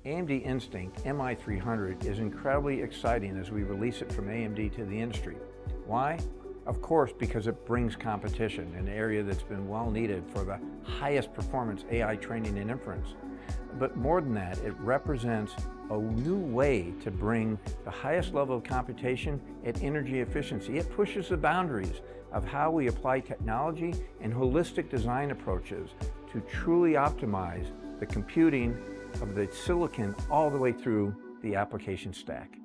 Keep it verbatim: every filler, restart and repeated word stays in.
A M D Instinct M I three hundred is incredibly exciting as we release it from A M D to the industry. Why? Of course, because it brings competition, an area that's been well needed for the highest performance A I training and inference. But more than that, it represents a new way to bring the highest level of computation at energy efficiency. It pushes the boundaries of how we apply technology and holistic design approaches to truly optimize the computing of the silicon all the way through the application stack.